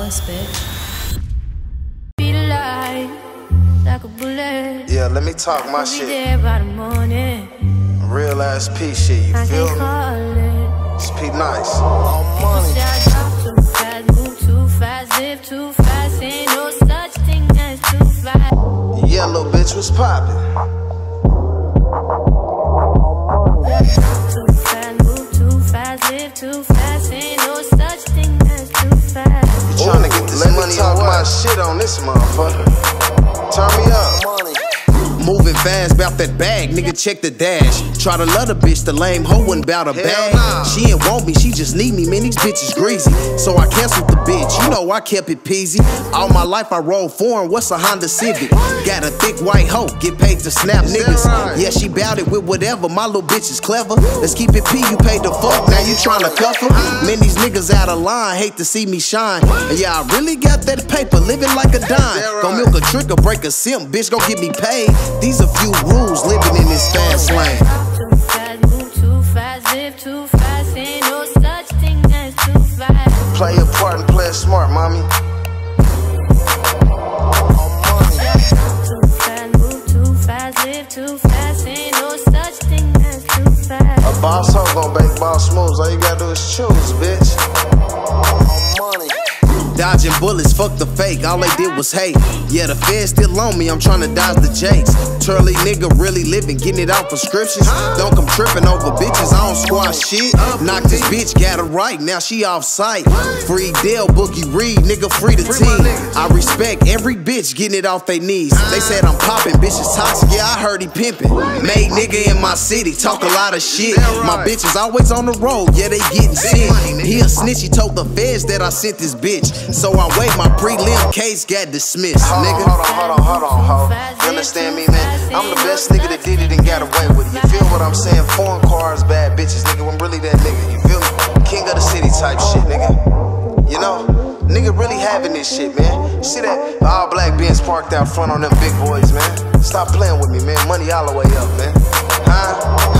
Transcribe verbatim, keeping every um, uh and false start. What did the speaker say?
boss, bitch. Be light like a bullet. Yeah, let me talk my shit. There by the morning. Real ass P shit, you I feel can me? call it. It's P nice. All money. I drop too fast, move too fast, live too fast. Ain't no such thing as too fast. Yeah, little bitch, what's poppin'? Too fast, move too fast, live too fast. Ain't no such thing as too fast. You tryna get this Let money me talk my shit on this motherfucker. Turn me up. Money. Moving fast, bout that bag, nigga check the dash. Try to love the bitch, the lame hoe wouldn't bout a bag. Nah. She ain't want me, she just need me, man, these bitches greasy. So I canceled the bitch, you know I kept it peasy. All my life I rolled foreign, what's a Honda Civic? Got a thick white hoe, get paid to snap Is niggas. right? Yeah, she bout it with whatever, my little bitch is clever. Let's keep it P, you paid the fuck, now you tryna cuff her? Man, these niggas out of line, hate to see me shine. And yeah, I really got that paper, living like a dime. Gon' milk a trick or break a simp, bitch, gon' get me paid. These a few rules living in this fast lane. Too fast, move too fast, live too fast. Ain't no such thing as too fast. Play your part and play it smart, mommy. Too fast, move too fast, live too fast. Ain't no such thing as too fast. A boss hoe gon' make boss moves. All you gotta do is choose, bitch. Money. Dodging bullets, fuck the fake, all they did was hate. Yeah, the feds still on me, I'm tryna dodge the jakes. Turley nigga really living, getting it off prescriptions. Don't come tripping over bitches, I don't squash shit. Knocked this bitch, got her right, now she off site. Free Dell, Bookie Reed, nigga free the team. I respect every bitch getting it off they knees. They said I'm popping, bitch is toxic, yeah I heard he pimping. Made nigga in my city, talk a lot of shit. My bitch is always on the road, yeah they getting sick. He a snitch, he told the feds that I sent this bitch. So I wait, my prelim case got dismissed, Hold nigga. on, hold on, hold on, hold on, ho. You understand me, man? I'm the best nigga that did it and got away with it. You feel what I'm saying? Foreign cars, bad bitches, nigga. I'm really that nigga, you feel me? King of the city type shit, nigga. You know? Nigga really having this shit, man. You see that all black Benz parked out front on them big boys, man? Stop playing with me, man. Money all the way up, man. Huh?